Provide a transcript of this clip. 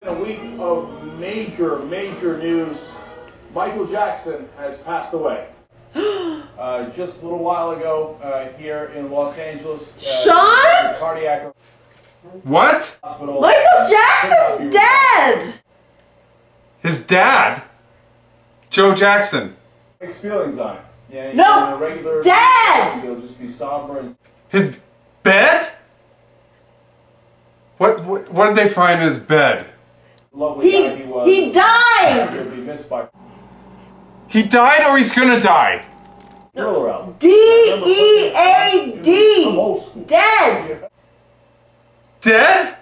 In a week of major news, Michael Jackson has passed away. Just a little while ago, here in Los Angeles. Sean? Cardiac. What? Hospital. Michael Jackson's dead! His dad? Joe Jackson. Mixed feelings on it. Yeah, No! in a regular Dead! He'll just be somber and. His bed? What did they find in his bed? Lovely guy he was. He died! He'll be missed by. He died or he's gonna die? D-E-A-D! Dead! Dead?